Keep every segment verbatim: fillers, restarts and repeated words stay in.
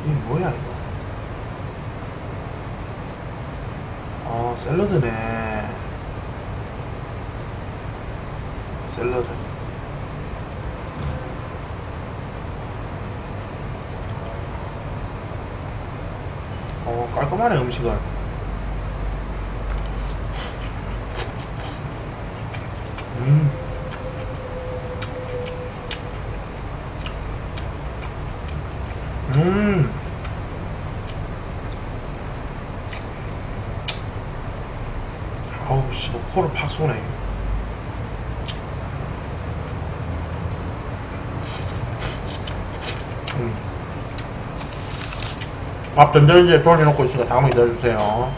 이게 뭐야 이거? 어 샐러드네. 샐러드. 어 깔끔하네 음식은. 음. 음. 아우 씨, 뭐 코를 팍 쏘네. 음. 밥 전자레인지에 돌려놓고 있으니까 다음에 기다려주세요.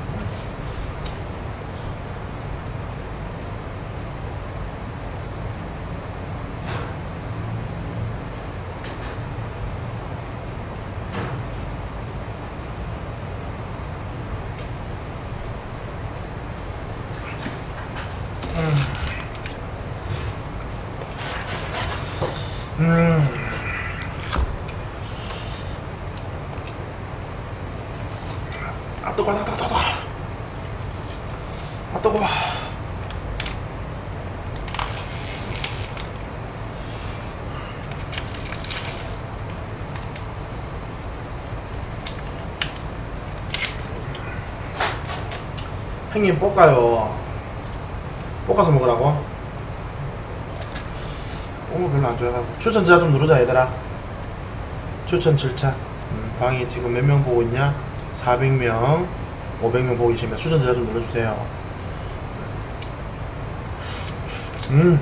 음. 아 뜨거워, 뜨거워, 뜨거워. 아 뜨거워. 형님 볶아요. 볶아서 먹으라고? 볶는 거 별로 안 좋아해가지고. 추천 절차 좀 누르자 얘들아. 추천 절차. 음, 방에 지금 몇 명 보고 있냐? 사백 명, 오백 명 보고 계십니다. 추천 절차 좀 눌러주세요. 음.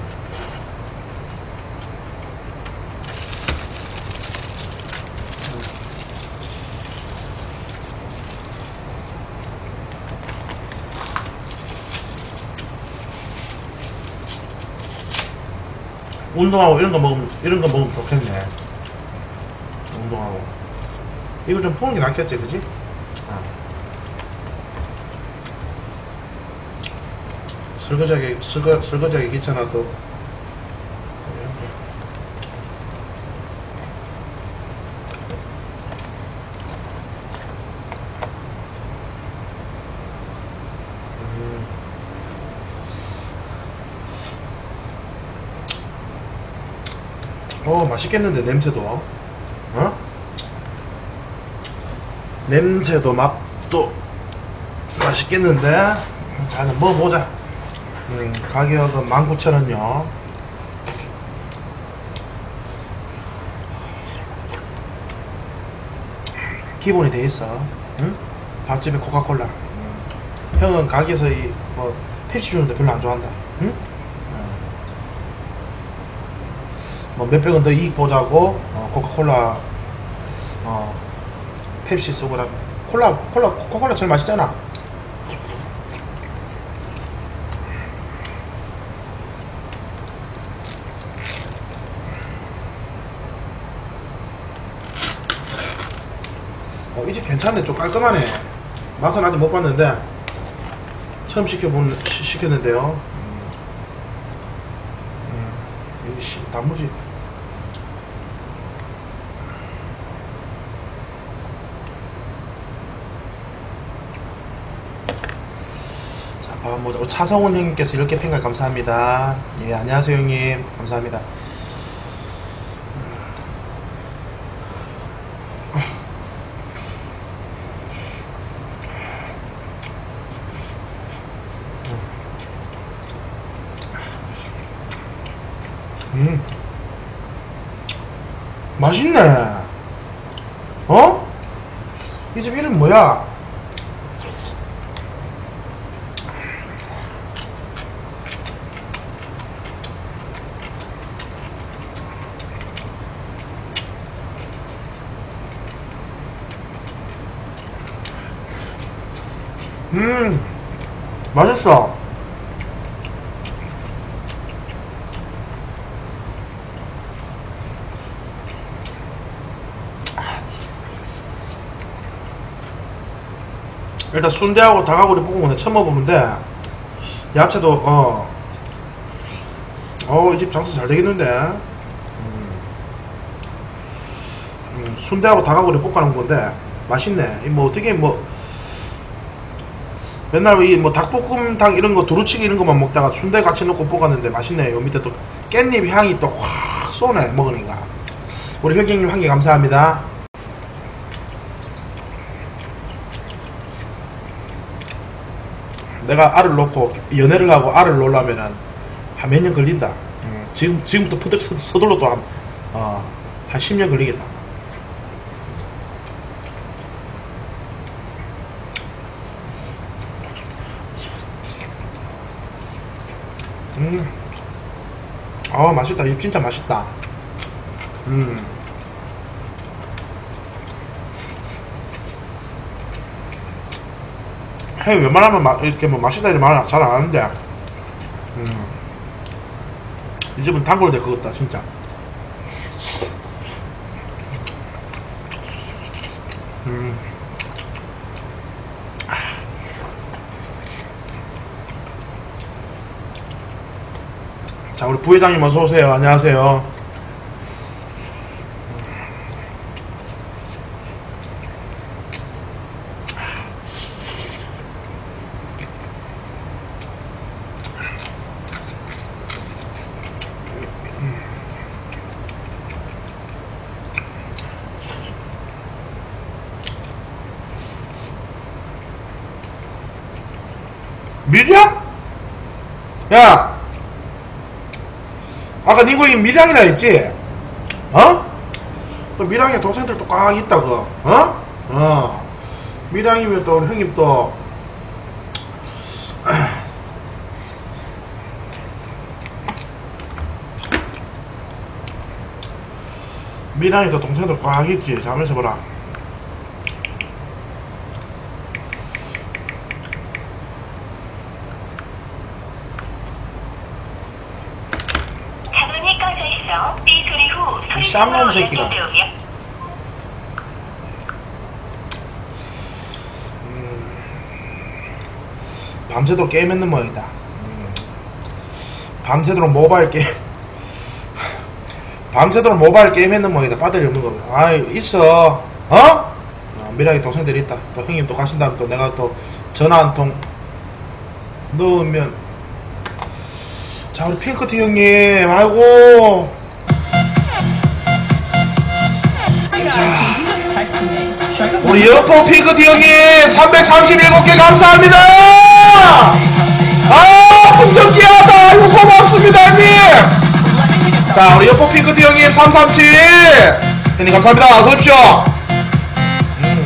운동하고 이런 거 먹으면 이런 거 먹으면 좋겠네. 운동하고 이걸 좀 푸는 게 낫겠지, 그지? 어. 설거지하기 설거 설거지하기 귀찮아도 음. 어 맛있겠는데 냄새도 어? 냄새도 맛도 맛있겠는데. 자 그럼 먹어보자. 음, 가격은 만 구천 원요 기본이 돼있어. 응? 밥집에 코카콜라. 음. 형은 가게에서 이 뭐 펩시 주는데 별로 안 좋아한다. 응? 어. 뭐 몇백 원 더 이익 보자고 어, 코카콜라 어 펩시 쏘고라. 콜라 콜라 코카콜라 제일 맛있잖아. 어, 이 집 괜찮네. 좀 깔끔하네. 맛은 아직 못 봤는데 처음 시켜본 시, 시켰는데요. 음, 음, 여기 씨 단무지. 자, 밥 한번 보자. 차성훈 형님께서 이렇게 팬가 감사합니다. 예, 안녕하세요 형님. 감사합니다. 음 맛있네. 어? 이 집 이름 뭐야? 음 맛있어. 일단 순대하고 닭하고리 볶은 거 처음 먹어보는데 야채도 어 어 이 집 장사 잘 되겠는데. 음. 음. 음, 순대하고 닭하고를 볶아놓은 건데 맛있네. 이 뭐 어떻게 뭐 맨날 이 뭐 닭볶음탕 이런 거 두루치기 이런 것만 먹다가 순대 같이 넣고 볶았는데 맛있네. 요 밑에 또 깻잎 향이 또 확 쏘네 먹으니까. 우리 혈경님 한 개 감사합니다. 내가 알을 놓고 연애를 하고 알을 놓으려면은 한 몇 년 걸린다. 음, 지금 지금부터 푸득 서둘러도 한 어, 한 십 년 걸리겠다. 음, 아 맛있다. 이 진짜 맛있다. 음. 해 웬만하면 마, 이렇게 뭐 맛있다 이런 말은 잘 안 하는데, 음. 이 집은 단골들 그것다 진짜. 음. 자, 우리 부회장님 어서오세요. 안녕하세요. 밀양? 야! 아까 니고 이 밀양이라 했지? 어? 또 밀양에 동생들 또 꽉 있다 그 어? 어 밀양이면 또 우리 형님 또 밀양에 또 동생들 꽉 있지. 잠에서 보라. 이 쌈놈 새끼가. 음, 밤새도록 게임했는 모양이다. 음, 밤새도록 모바일 게임 밤새도록 모바일 게임했는 모양이다. 빠들이 없는 거. 아 있어. 어? 어 미랑이 동생들이 있다. 또 형님 또 가신 다음 또 내가 또 전화 한 통 넣으면. 자, 우리 핑크티 형님, 아이고. 자, 우리 여포 핑크티 형님 삼백삼십칠 개 감사합니다. 아, 풍성기하다. 아이고 고맙습니다 형님. 자, 우리 여포 핑크티 형님 삼삼칠 형님 감사합니다. 어서오십시오. 음.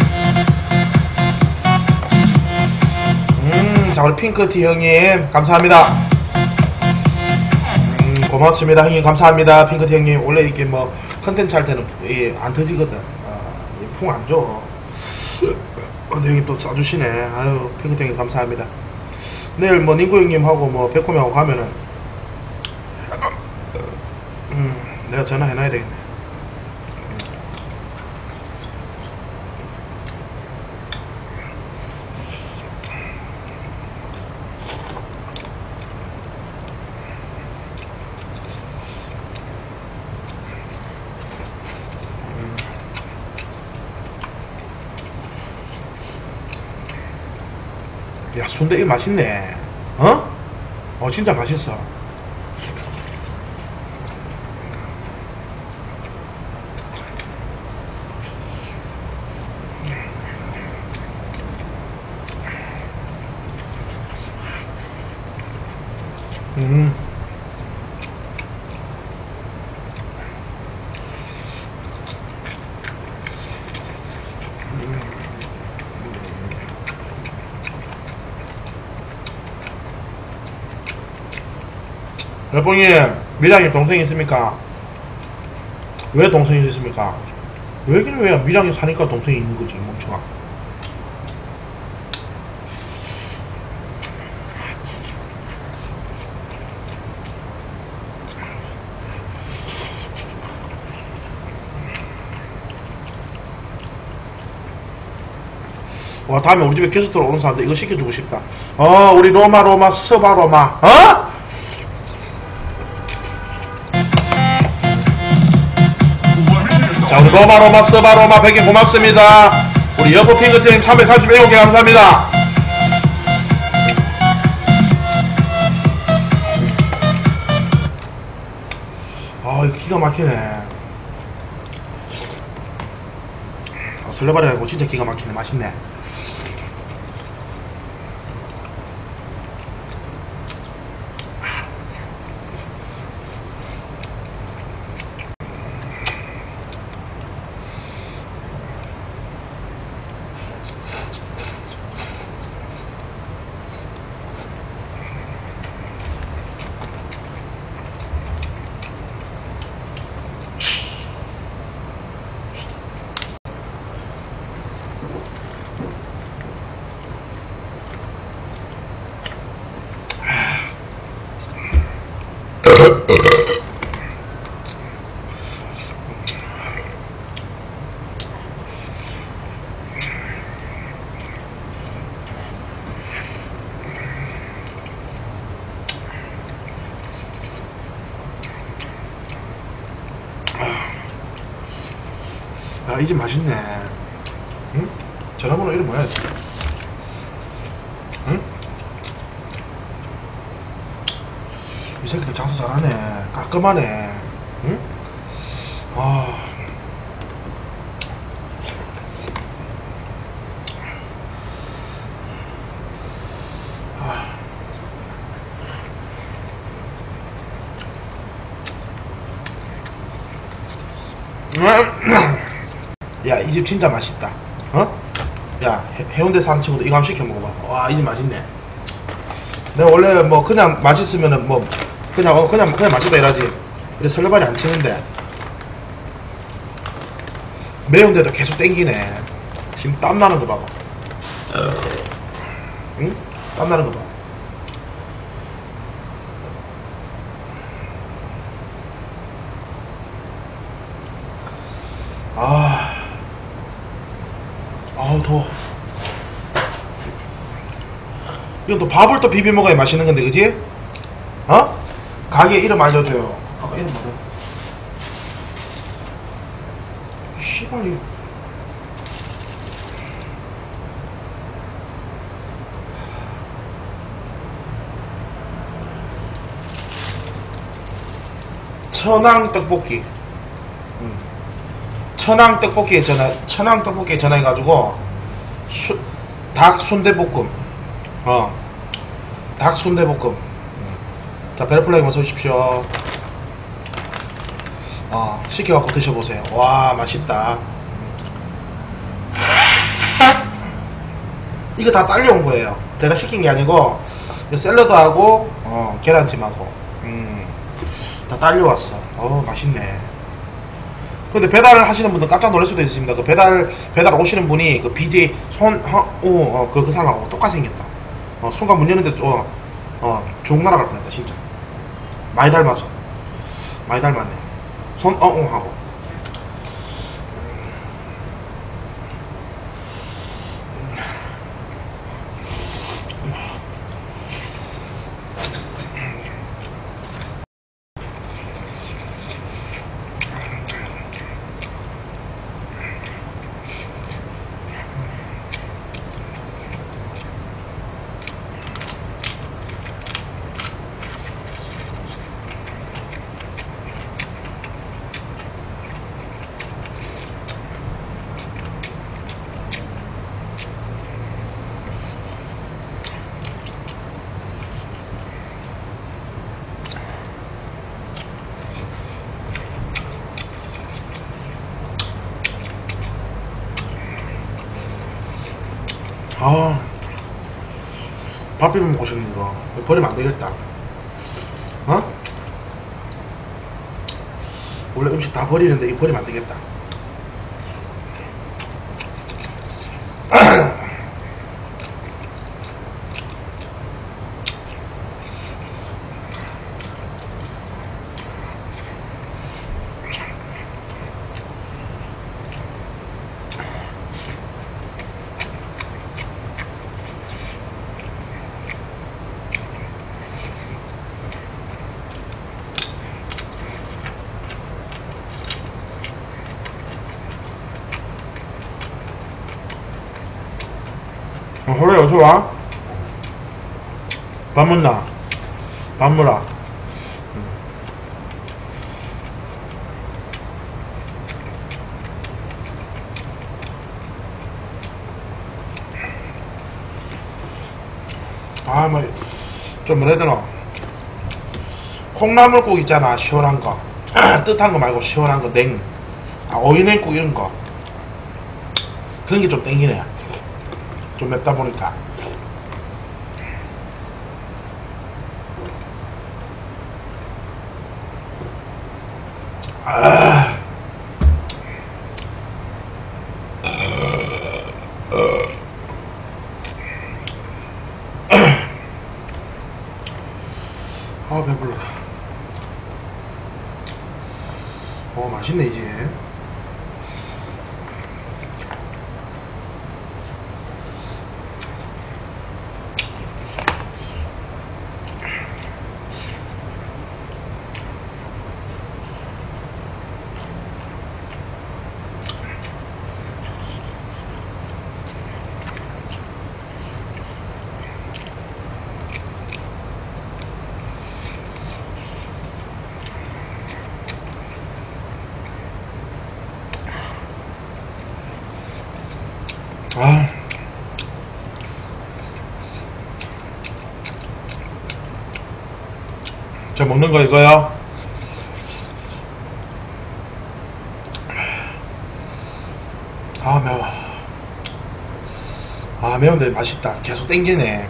음, 자, 우리 핑크티 형님 감사합니다. 음, 고맙습니다 형님. 감사합니다 핑크티 형님. 원래 이렇게 뭐 컨텐츠 할 때는 예, 안 터지거든. 어, 풍 안 줘. 근데 형님 또 쏴주시네. 아유, 핑크티 형님 감사합니다. 내일 뭐 닝구 형님하고 뭐 백호명하고 가면은 음, 내가 전화해놔야 되겠네. 야, 순대 이거 맛있네. 어? 어, 진짜 맛있어. 음. 여보님, 미랑이 동생이 있습니까? 왜 동생이 있습니까? 왜긴 왜 미랑이 사니까 동생이 있는 거지, 멍청아. 와, 다음에 우리 집에 게스트로 오는 사람들 이거 시켜주고 싶다. 어, 우리 로마 로마 스바 로마. 어? 자, 우리 로마로마 스바로마 백 개 고맙습니다. 우리 여포 핑크팀 삼백삼십칠 개 감사합니다. 아, 이거 기가 막히네. 아, 설레발이 아니고 진짜 기가 막히네. 맛있네. 아, 이 집 맛있네. 응? 전화번호 이름 뭐야? 응? 이 새끼들 장사 잘하네. 깔끔하네. 응? 아. 야, 이 집 진짜 맛있다. 어? 야, 해, 해운대 사는 친구도 이거 한번 시켜 먹어봐. 와, 이 집 맛있네. 내가 원래 뭐 그냥 맛있으면은 뭐 그냥 어 그냥 그냥 맛있다 이러지. 그래 설레발이 안 치는데 매운데도 계속 땡기네. 지금 땀 나는 거 봐봐. 응? 땀 나는 거 봐. 아. 아우 더워. 이건 또 밥을 또 비벼 먹어야 맛있는 건데, 그지? 어? 가게 이름 알려줘요. 아까 이름 뭐래? 씨발 이. 천왕 떡볶이. 음. 천왕 떡볶이에 전화, 천왕 떡볶이에 전화해가지고 수, 닭 순대볶음. 어, 닭 순대볶음. 자, 베르플라이 어서 오십시오. 어, 시켜갖고 드셔보세요. 와, 맛있다. 이거 다 딸려온 거예요. 제가 시킨 게 아니고 샐러드하고 어, 계란찜하고 음, 다 딸려왔어. 어, 맛있네. 근데 배달을 하시는 분들 깜짝 놀랄 수도 있습니다. 그 배달 배달 오시는 분이 그 비제이 손, 어, 어, 그, 그 사람하고 똑같이 생겼다. 어, 순간 문 여는데 어, 어, 종 날아갈 뻔했다 진짜. 많이 닮아서 많이 닮았네. 손, 어, 어 하고. 아, 밥 비벼 먹고 싶는 거 버리면 안 되겠다. 어? 원래 음식 다 버리는데 이 버리면 안 되겠다. 호래 어서 와. 밥 먹나? 밥 먹라. 아, 뭐, 좀 뭐라 해야 되나. 콩나물국 있잖아, 시원한 거. 뜻한 거 말고 시원한 거, 냉. 아, 오이냉국 이런 거. 그런 게 좀 땡기네. 좀 맵다 보니까. 아. 아, 배불러라. 어, 맛있네, 이제. 아. 저 먹는 거 이거요. 아, 매워. 아, 매운데 맛있다. 계속 땡기네.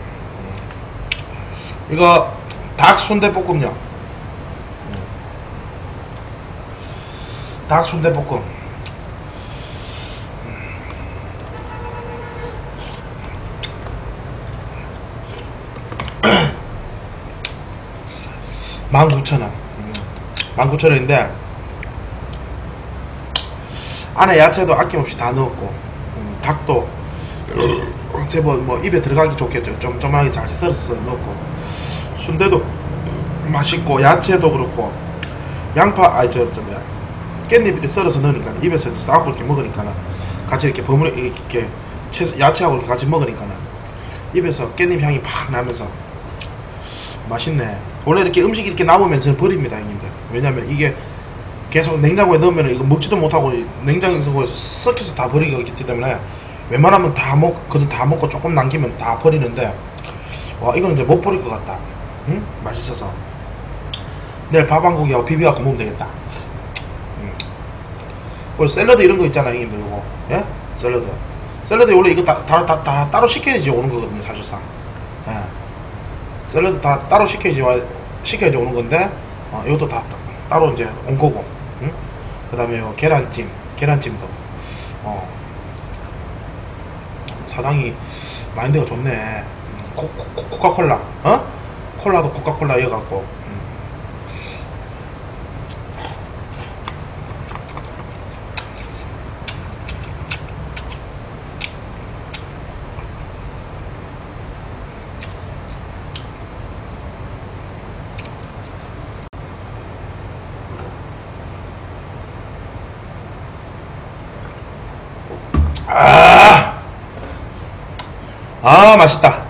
이거 닭 순대볶음요. 닭 순대볶음. 만 구천 원. 만 구천 원인데 안에 야채도 아낌없이 다 넣었고, 음, 닭도 제법 뭐 입에 들어가기 좋겠죠. 좀 조그맣게 잘 썰어서 넣었고, 순대도 맛있고, 야채도 그렇고, 양파 아니 저 저 뭐야 깻잎 썰어서 넣으니까 입에서 싸고 이렇게 먹으니까는 같이 이렇게 버무려 이렇게 채소 야채하고 이렇게 같이 먹으니까는 입에서 깻잎 향이 팍 나면서 맛있네. 원래 이렇게 음식이 이렇게 남으면 저는 버립니다, 형님들. 왜냐면 이게 계속 냉장고에 넣으면 이거 먹지도 못하고 냉장고에서 섞여서 다 버리기가 있기 때문에 웬만하면 다 먹, 그전 다 먹고 조금 남기면 다 버리는데, 와, 이거는 이제 못 버릴 것 같다. 응? 맛있어서. 내일 밥 한 고기하고 비벼갖고 먹으면 되겠다. 응. 그리고 샐러드 이런 거 있잖아, 형님들. 이거. 예? 샐러드. 샐러드 원래 이거 다, 다, 다, 다 따로 시켜야지 오는 거거든요, 사실상. 예. 샐러드 다 따로 시켜야지, 와, 시켜야지 오는 건데, 어, 이것도 다 따로 이제 온 거고. 응? 그 다음에 요 계란찜. 계란찜도. 어. 사장이 마인드가 좋네. 코, 코, 코카콜라. 어? 콜라도 코카콜라 이어갖고. 음. 아, 아, 맛있다.